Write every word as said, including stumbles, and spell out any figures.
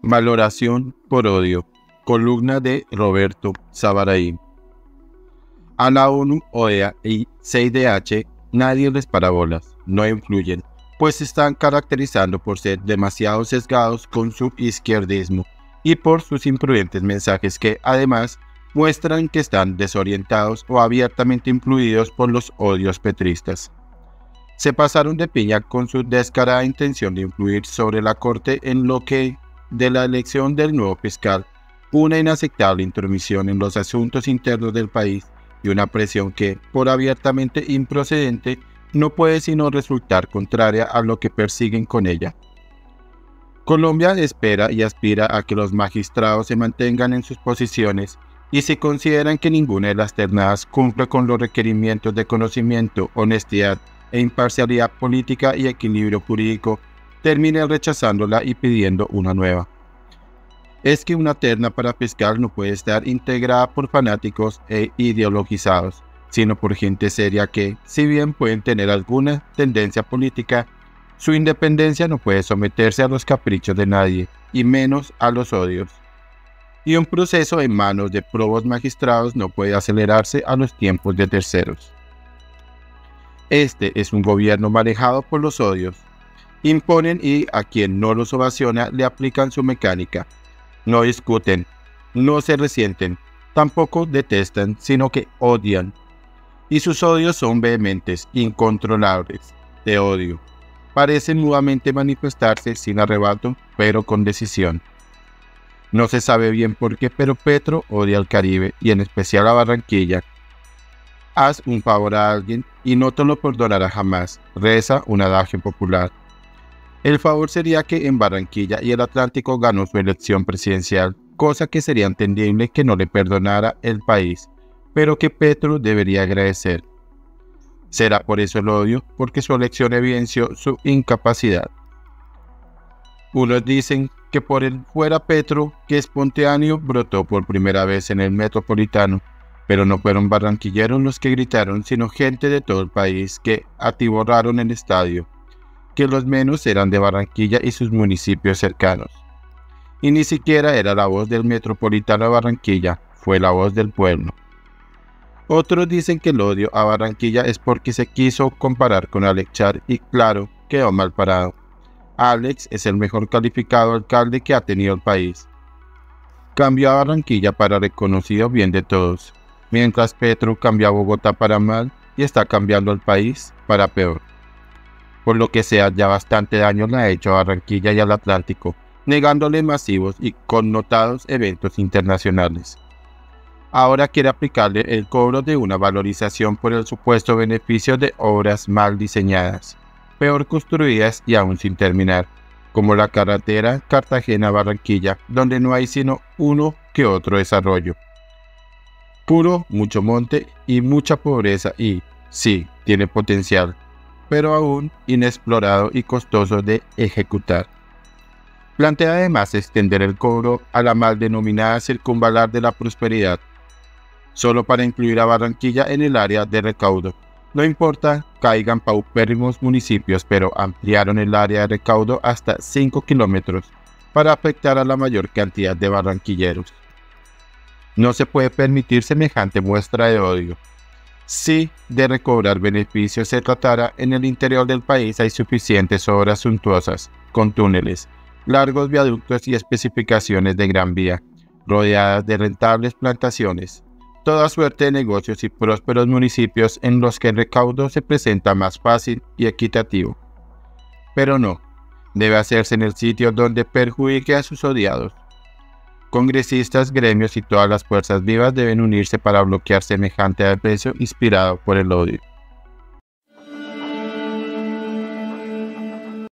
Valoración por odio. Columna de Roberto Sabaraí. A la ONU, O E A y C I D H nadie les para bolas, no influyen, pues se están caracterizando por ser demasiado sesgados con su izquierdismo y por sus imprudentes mensajes que, además, muestran que están desorientados o abiertamente influidos por los odios petristas. Se pasaron de piña con su descarada intención de influir sobre la Corte en lo que, de la elección del nuevo fiscal, una inaceptable intromisión en los asuntos internos del país y una presión que, por abiertamente improcedente, no puede sino resultar contraria a lo que persiguen con ella. Colombia espera y aspira a que los magistrados se mantengan en sus posiciones y si consideran que ninguna de las ternadas cumple con los requerimientos de conocimiento, honestidad e imparcialidad política y equilibrio jurídico, terminen rechazándola y pidiendo una nueva. Es que una terna para fiscal no puede estar integrada por fanáticos e ideologizados, sino por gente seria que, si bien pueden tener alguna tendencia política, su independencia no puede someterse a los caprichos de nadie, y menos a los odios. Y un proceso en manos de probos magistrados no puede acelerarse a los tiempos de terceros. Este es un gobierno manejado por los odios. Imponen y a quien no los ovaciona le aplican su mecánica. No discuten, no se resienten, tampoco detestan, sino que odian. Y sus odios son vehementes, incontrolables, de odio. Parecen mudamente manifestarse sin arrebato, pero con decisión. No se sabe bien por qué, pero Petro odia al Caribe y en especial a Barranquilla. Haz un favor a alguien y no te lo perdonará jamás, reza un adagio popular. El favor sería que en Barranquilla y el Atlántico ganó su elección presidencial, cosa que sería entendible que no le perdonara el país, pero que Petro debería agradecer. ¿Será por eso el odio? Porque su elección evidenció su incapacidad. Unos dicen que por el fuera Petro, que espontáneo brotó por primera vez en el Metropolitano, pero no fueron barranquilleros los que gritaron, sino gente de todo el país que atiborraron el estadio, que los menos eran de Barranquilla y sus municipios cercanos. Y ni siquiera era la voz del Metropolitano de Barranquilla, fue la voz del pueblo. Otros dicen que el odio a Barranquilla es porque se quiso comparar con Alex Char y claro, quedó mal parado. Alex es el mejor calificado alcalde que ha tenido el país. Cambió a Barranquilla para reconocido bien de todos, mientras Petro cambió a Bogotá para mal y está cambiando al país para peor. Por lo que sea, ya bastante daño le ha hecho a Barranquilla y al Atlántico, negándole masivos y connotados eventos internacionales. Ahora quiere aplicarle el cobro de una valorización por el supuesto beneficio de obras mal diseñadas, peor construidas y aún sin terminar, como la carretera Cartagena-Barranquilla, donde no hay sino uno que otro desarrollo. Puro, mucho monte y mucha pobreza y, sí, tiene potencial, pero aún inexplorado y costoso de ejecutar. Plantea además extender el cobro a la mal denominada circunvalar de la prosperidad, solo para incluir a Barranquilla en el área de recaudo. No importa, caigan paupérrimos municipios, pero ampliaron el área de recaudo hasta cinco kilómetros para afectar a la mayor cantidad de barranquilleros. No se puede permitir semejante muestra de odio. Si de recobrar beneficios se tratara, en el interior del país hay suficientes obras suntuosas, con túneles, largos viaductos y especificaciones de gran vía, rodeadas de rentables plantaciones, toda suerte de negocios y prósperos municipios en los que el recaudo se presenta más fácil y equitativo. Pero no, debe hacerse en el sitio donde perjudique a sus odiados. Congresistas, gremios y todas las fuerzas vivas deben unirse para bloquear semejante aprecio inspirado por el odio.